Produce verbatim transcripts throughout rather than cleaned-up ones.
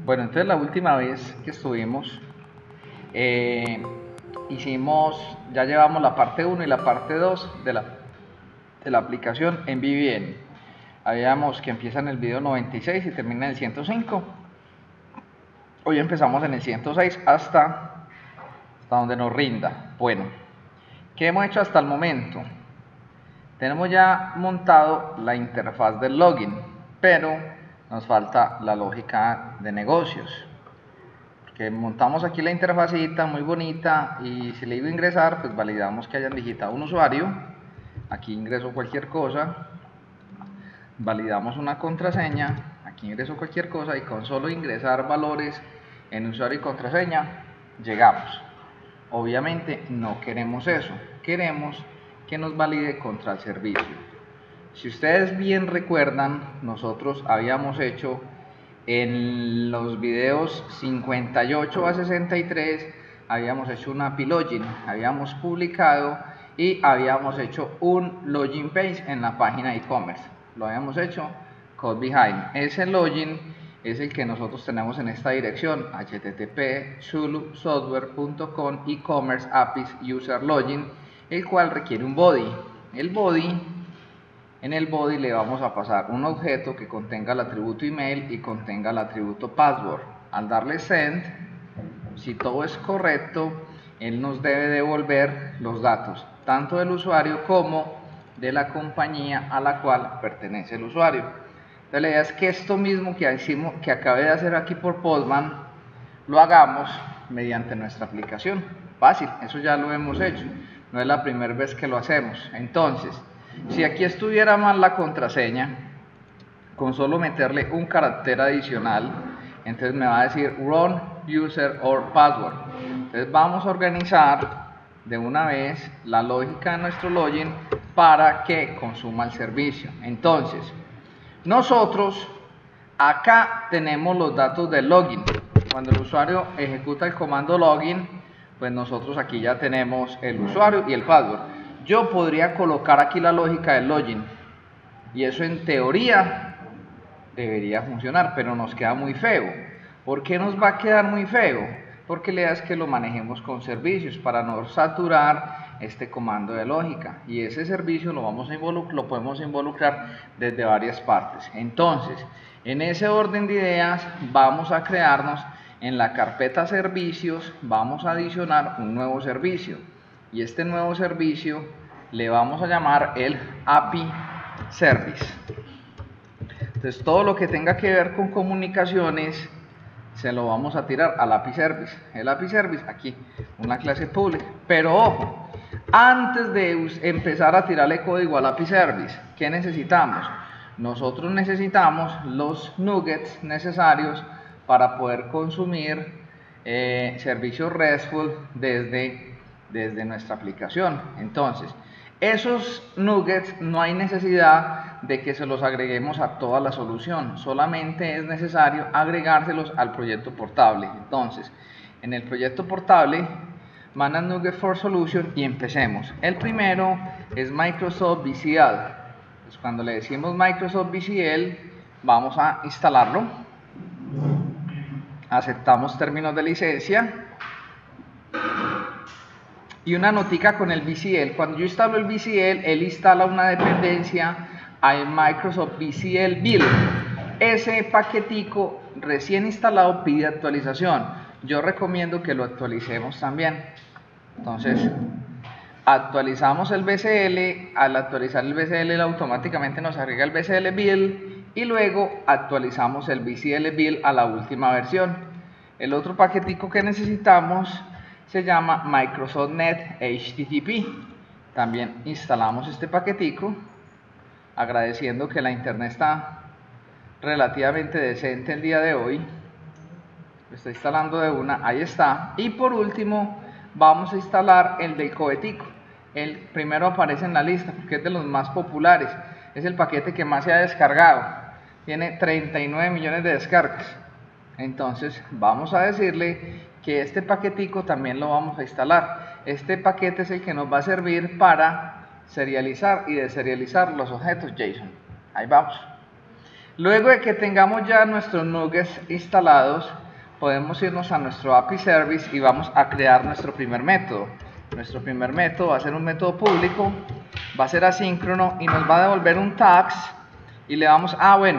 Bueno, entonces la última vez que estuvimos, eh, hicimos, ya llevamos la parte uno y la parte dos de la, de la aplicación en V B N. Habíamos que empieza en el video noventa y seis y termina en el ciento cinco. Hoy empezamos en el ciento seis hasta, hasta donde nos rinda. Bueno, ¿qué hemos hecho hasta el momento? Tenemos ya montado la interfaz del login, pero nos falta la lógica de negocios. Porque montamos aquí la interfacita muy bonita y si le digo ingresar, pues validamos que hayan digitado un usuario. Aquí ingreso cualquier cosa, validamos una contraseña, aquí ingreso cualquier cosa y con solo ingresar valores en usuario y contraseña llegamos. Obviamente no queremos eso, queremos que nos valide contra el servicio. Si ustedes bien recuerdan, nosotros habíamos hecho en los videos cincuenta y ocho a sesenta y tres, habíamos hecho una A P I login, habíamos publicado y habíamos hecho un login page en la página de e-commerce. Lo habíamos hecho code behind. Ese login es el que nosotros tenemos en esta dirección, h t t p zulu software punto com e-commerce A P Is user login, el cual requiere un body. El body, en el body le vamos a pasar un objeto que contenga el atributo email y contenga el atributo password. Al darle send, si todo es correcto, él nos debe devolver los datos, tanto del usuario como de la compañía a la cual pertenece el usuario. Entonces la idea es que esto mismo que, hicimos, que acabé de hacer aquí por Postman, lo hagamos mediante nuestra aplicación. Fácil, eso ya lo hemos hecho, no es la primera vez que lo hacemos. Entonces, si aquí estuviera mal la contraseña, con solo meterle un carácter adicional, entonces me va a decir wrong user or password. Entonces vamos a organizar de una vez la lógica de nuestro login para que consuma el servicio. Entonces, nosotros acá tenemos los datos del login. Cuando el usuario ejecuta el comando login, pues nosotros aquí ya tenemos el usuario y el password. Yo podría colocar aquí la lógica del login y eso en teoría debería funcionar, pero nos queda muy feo. ¿Por qué nos va a quedar muy feo? Porque la idea es que lo manejemos con servicios para no saturar este comando de lógica, y ese servicio lo, vamos a lo podemos involucrar desde varias partes. Entonces, en ese orden de ideas, vamos a crearnos en la carpeta servicios, vamos a adicionar un nuevo servicio, y este nuevo servicio le vamos a llamar el A P I Service. Entonces todo lo que tenga que ver con comunicaciones se lo vamos a tirar al A P I Service. El A P I Service, aquí, una clase pública. Pero ojo, antes de empezar a tirarle código al A P I Service, ¿qué necesitamos? Nosotros necesitamos los nuggets necesarios para poder consumir eh, servicios RESTful desde, desde nuestra aplicación. Entonces, esos nuggets no hay necesidad de que se los agreguemos a toda la solución, solamente es necesario agregárselos al proyecto portable. Entonces, en el proyecto portable, Manage Nugget for Solution y empecemos. El primero es Microsoft V C L. Pues cuando le decimos Microsoft V C L, vamos a instalarlo. Aceptamos términos de licencia. Y una notica con el V C L. Cuando yo instalo el V C L, él instala una dependencia al Microsoft V C L Build. Ese paquetico recién instalado pide actualización. Yo recomiendo que lo actualicemos también. Entonces, actualizamos el V C L. Al actualizar el V C L, él automáticamente nos agrega el V C L Build. Y luego actualizamos el V C L Build a la última versión. El otro paquetico que necesitamos se llama Microsoft Net H T T P. También instalamos este paquetico, agradeciendo que la internet está relativamente decente el día de hoy. Lo estoy instalando de una, ahí está. Y por último vamos a instalar el del cohetico. El primero aparece en la lista porque es de los más populares, es el paquete que más se ha descargado, tiene treinta y nueve millones de descargas. Entonces vamos a decirle que este paquetico también lo vamos a instalar. Este paquete es el que nos va a servir para serializar y deserializar los objetos JSON. Ahí vamos. Luego de que tengamos ya nuestros nuggets instalados, podemos irnos a nuestro A P I Service y vamos a crear nuestro primer método. Nuestro primer método va a ser un método público, va a ser asíncrono y nos va a devolver un tags y le vamos, ah bueno,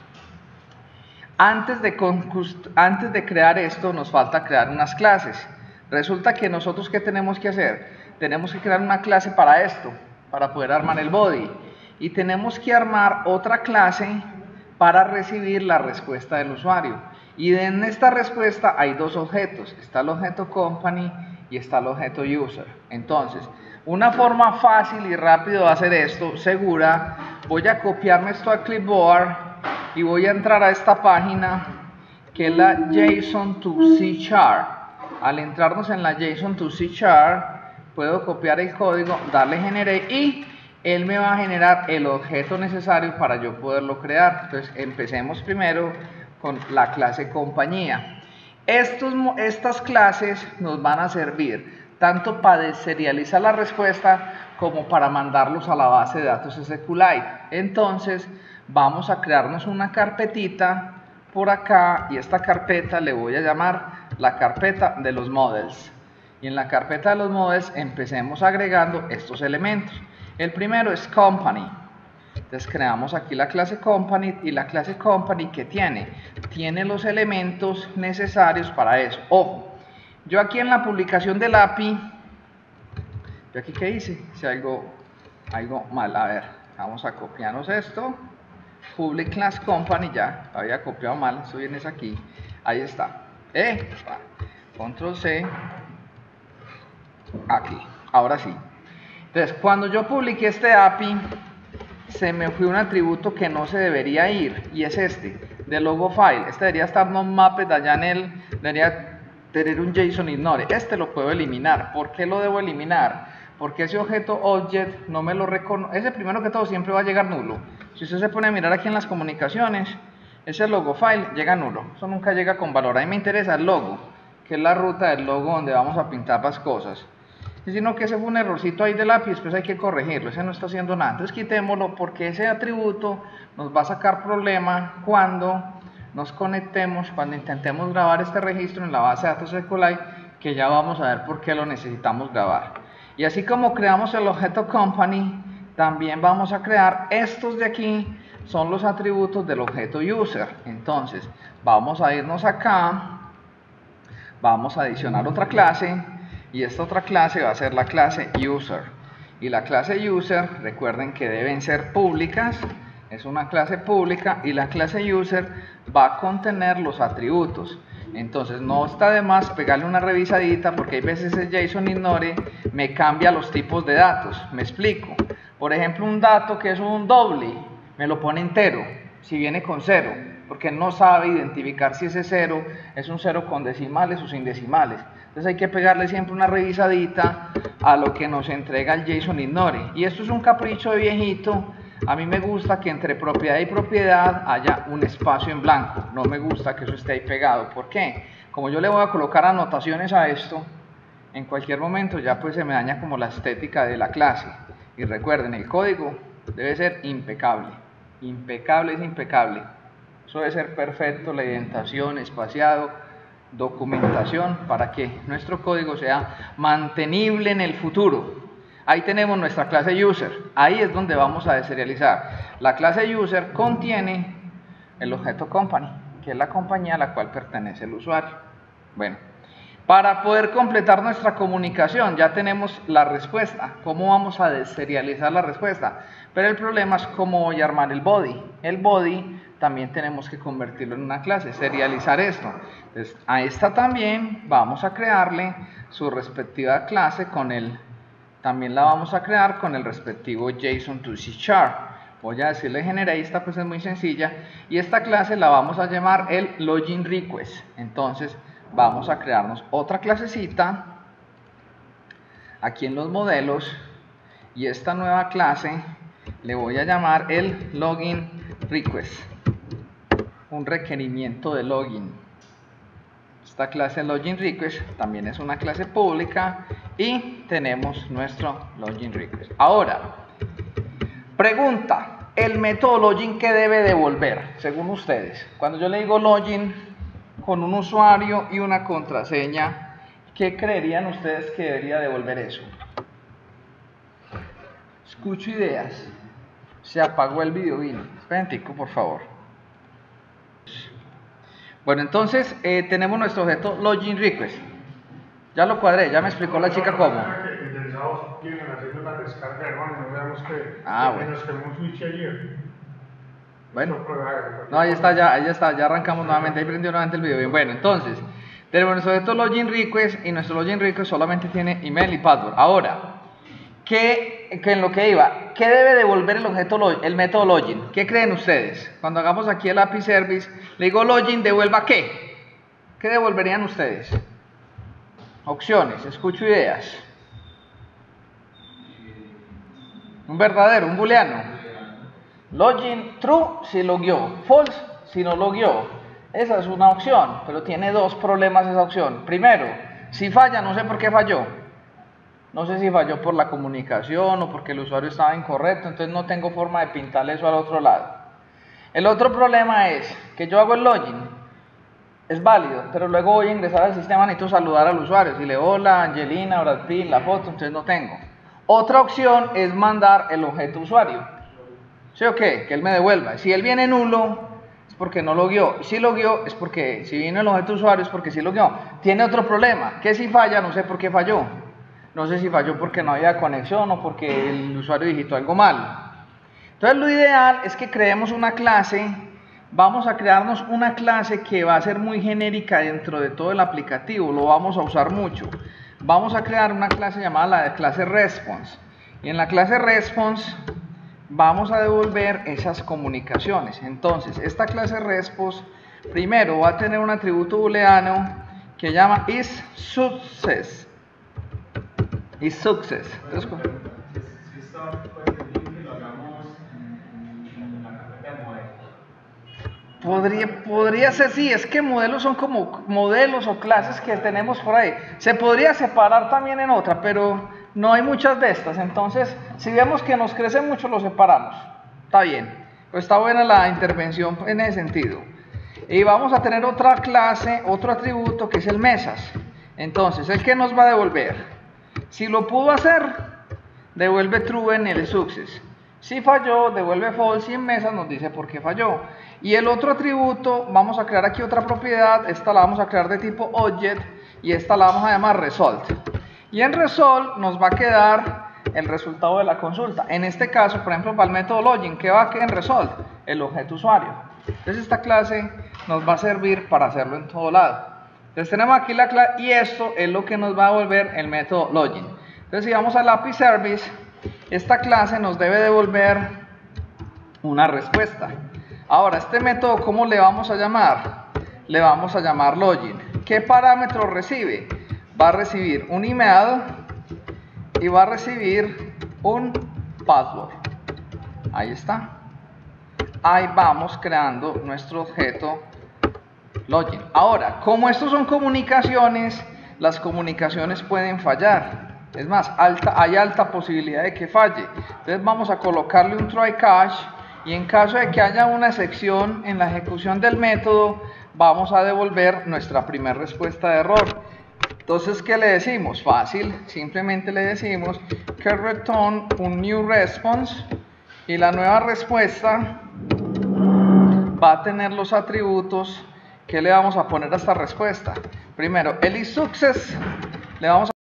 antes de, antes de crear esto nos falta crear unas clases. Resulta que nosotros, ¿qué tenemos que hacer? Tenemos que crear una clase para esto, para poder armar el body, y tenemos que armar otra clase para recibir la respuesta del usuario. Y en esta respuesta hay dos objetos, está el objeto company y está el objeto user. Entonces, una forma fácil y rápido de hacer esto, segura, voy a copiarme esto al clipboard y voy a entrar a esta página que es la JSON to C Chart. Al entrarnos en la JSON to C Chart, puedo copiar el código, darle generate y él me va a generar el objeto necesario para yo poderlo crear. Entonces empecemos primero con la clase compañía. Estos, estas clases nos van a servir tanto para deserializar la respuesta como para mandarlos a la base de datos SQLite. Entonces vamos a crearnos una carpetita por acá y esta carpeta le voy a llamar la carpeta de los models. Y en la carpeta de los models empecemos agregando estos elementos. El primero es company. Entonces creamos aquí la clase company y la clase company ¿qué tiene? Tiene los elementos necesarios para eso. Ojo, yo aquí en la publicación del A P I, yo aquí ¿qué hice? Hice algo, algo mal. A ver, vamos a copiarnos esto. Public class company, ya, había copiado mal, esto viene aquí. Ahí está. Eh, control C. Aquí, ahora sí. Entonces, cuando yo publiqué este A P I, se me fue un atributo que no se debería ir, y es este, de logo file. Este debería estar no mapped allá en el, debería tener un JSON ignore. Este lo puedo eliminar. ¿Por qué lo debo eliminar? Porque ese objeto object no me lo reconoce. Ese primero que todo siempre va a llegar nulo. Si usted se pone a mirar aquí en las comunicaciones, ese logo file llega nulo. Eso nunca llega con valor. A mí me interesa el logo, que es la ruta del logo donde vamos a pintar las cosas. Sino que ese fue un errorcito ahí del lápiz, después hay que corregirlo, ese no está haciendo nada. Entonces quitémoslo porque ese atributo nos va a sacar problema cuando nos conectemos, cuando intentemos grabar este registro en la base de datos SQLite, que ya vamos a ver por qué lo necesitamos grabar. Y así como creamos el objeto company, también vamos a crear estos de aquí, son los atributos del objeto user. Entonces vamos a irnos acá, vamos a adicionar otra clase. Y esta otra clase va a ser la clase user. Y la clase user, recuerden que deben ser públicas. Es una clase pública y la clase user va a contener los atributos. Entonces no está de más pegarle una revisadita porque hay veces el JSON ignore me cambia los tipos de datos. Me explico. Por ejemplo, un dato que es un doble, me lo pone entero, si viene con cero, porque no sabe identificar si ese cero es un cero con decimales o sin decimales. Entonces hay que pegarle siempre una revisadita a lo que nos entrega el JSON ignore. Y esto es un capricho de viejito. A mí me gusta que entre propiedad y propiedad haya un espacio en blanco. No me gusta que eso esté ahí pegado. ¿Por qué? Como yo le voy a colocar anotaciones a esto, en cualquier momento ya pues se me daña como la estética de la clase. Y recuerden, el código debe ser impecable. Impecable es impecable. Eso debe ser perfecto, la indentación, espaciado, documentación para que nuestro código sea mantenible en el futuro. Ahí tenemos nuestra clase user, ahí es donde vamos a deserializar. La clase user contiene el objeto company, que es la compañía a la cual pertenece el usuario. Bueno, para poder completar nuestra comunicación ya tenemos la respuesta. ¿Cómo vamos a deserializar la respuesta? Pero el problema es cómo voy a armar el body. El body también tenemos que convertirlo en una clase, serializar esto. Entonces, a esta también vamos a crearle su respectiva clase con el, también la vamos a crear con el respectivo JSON to C Chart. Voy a decirle generate, esta pues es muy sencilla, y esta clase la vamos a llamar el login request. Entonces, vamos a crearnos otra clasecita aquí en los modelos, y esta nueva clase le voy a llamar el login request. Un requerimiento de login. Esta clase login request también es una clase pública y tenemos nuestro login request. Ahora, pregunta, el método login que debe devolver, según ustedes. Cuando yo le digo login con un usuario y una contraseña, ¿qué creerían ustedes que debería devolver eso? Escucho ideas. Se apagó el video, vino. Esperen, por favor. Bueno, entonces eh, tenemos nuestro objeto login request. Ya lo cuadré, ya me explicó la chica cómo. Ah, bueno. Bueno, no, ahí está, ya, ahí está, ya arrancamos nuevamente, ahí prendió nuevamente el video. Bien, bueno, entonces, tenemos nuestro objeto login request y nuestro login request solamente tiene email y password. Ahora, ¿qué, qué en lo que iba? ¿Qué debe devolver el objeto login, el método login? ¿Qué creen ustedes? Cuando hagamos aquí el A P I service, le digo login, ¿devuelva qué? ¿Qué devolverían ustedes? Opciones, escucho ideas. Un verdadero, un booleano. Login true si logueó, false si no logueó. Esa es una opción, pero tiene dos problemas esa opción. Primero, si falla, no sé por qué falló. No sé si falló por la comunicación o porque el usuario estaba incorrecto, entonces no tengo forma de pintarle eso al otro lado. El otro problema es que yo hago el login, es válido, pero luego voy a ingresar al sistema, necesito saludar al usuario. Si le hola, Angelina, Brad Pitt, la foto, entonces no tengo. Otra opción es mandar el objeto usuario. ¿Sí o qué? Que él me devuelva. Si él viene nulo, es porque no logueó. Si logueó, es porque, si viene el objeto usuario, es porque sí logueó. Tiene otro problema, que si falla, no sé por qué falló. No sé si falló porque no había conexión o porque el usuario digitó algo mal. Entonces lo ideal es que creemos una clase, vamos a crearnos una clase que va a ser muy genérica dentro de todo el aplicativo, lo vamos a usar mucho. Vamos a crear una clase llamada la clase response. Y en la clase response vamos a devolver esas comunicaciones. Entonces, esta clase response primero va a tener un atributo booleano que llama isSuccess. IsSuccess. Entonces, podría, podría ser, sí, es que modelos son como modelos o clases que tenemos por ahí. Se podría separar también en otra, pero no hay muchas de estas. Entonces, si vemos que nos crece mucho, lo separamos. Está bien, pues está buena la intervención en ese sentido. Y vamos a tener otra clase, otro atributo que es el mesas. Entonces, ¿el que nos va a devolver? Si lo pudo hacer, devuelve true en el success. Si falló, devuelve false y en mesas nos dice por qué falló. Y el otro atributo, vamos a crear aquí otra propiedad, esta la vamos a crear de tipo object y esta la vamos a llamar result. Y en result nos va a quedar el resultado de la consulta. En este caso, por ejemplo, para el método login, ¿qué va a quedar en result? El objeto usuario. Entonces esta clase nos va a servir para hacerlo en todo lado. Entonces tenemos aquí la clase y esto es lo que nos va a devolver el método login. Entonces si vamos al A P I service, esta clase nos debe devolver una respuesta. Ahora, este método, ¿cómo le vamos a llamar? Le vamos a llamar login. ¿Qué parámetro recibe? Va a recibir un email y va a recibir un password. Ahí está. Ahí vamos creando nuestro objeto login. Ahora, como estos son comunicaciones, las comunicaciones pueden fallar. Es más, alta, hay alta posibilidad de que falle. Entonces vamos a colocarle un try catch y en caso de que haya una excepción en la ejecución del método, vamos a devolver nuestra primera respuesta de error. Entonces, ¿qué le decimos? Fácil, simplemente le decimos que return un new response y la nueva respuesta va a tener los atributos que le vamos a poner a esta respuesta. Primero, el isSuccess le vamos a